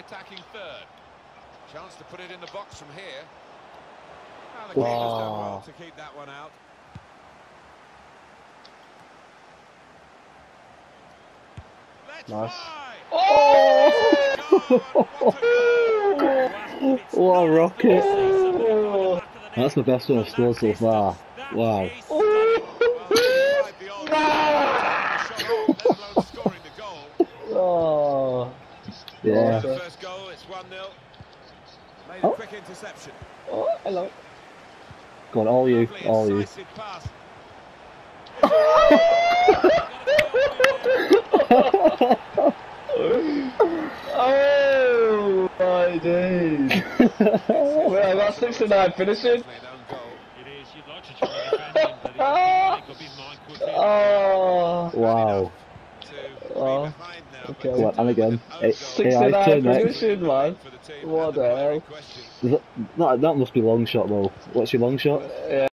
attacking third. Chance to put it in the box from here. Well, the keeper's done well to keep that one out. Nice. Oh! What a rocket! That's the best one I've scored so far. Wow. Oh. Yeah. The first goal, it's 1-0. Made a quick interception. Oh, hello. Go on, all you, all you. Oh my days! Wait, I got 6-9 finishing. Oh! Wow. Oh. Okay. What? And again. 6-9 finishing, man. What the hell? That must be long shot though. What's your long shot? Yeah.